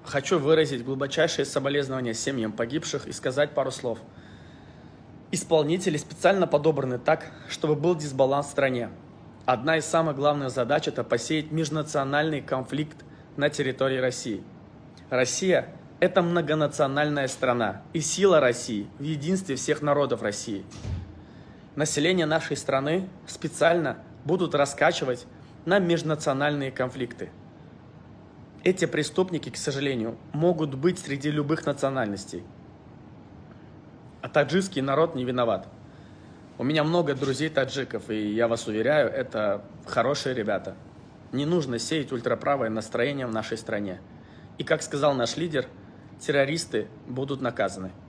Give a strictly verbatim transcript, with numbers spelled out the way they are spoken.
Хочу выразить глубочайшие соболезнования семьям погибших и сказать пару слов. Исполнители специально подобраны так, чтобы был дисбаланс в стране. Одна из самых главных задач – это посеять межнациональный конфликт на территории России. Россия – это многонациональная страна, и сила России в единстве всех народов России. Население нашей страны специально будут раскачивать на межнациональные конфликты. Эти преступники, к сожалению, могут быть среди любых национальностей. А таджикский народ не виноват. У меня много друзей таджиков, и я вас уверяю, это хорошие ребята. Не нужно сеять ультраправое настроение в нашей стране. И, как сказал наш лидер, террористы будут наказаны.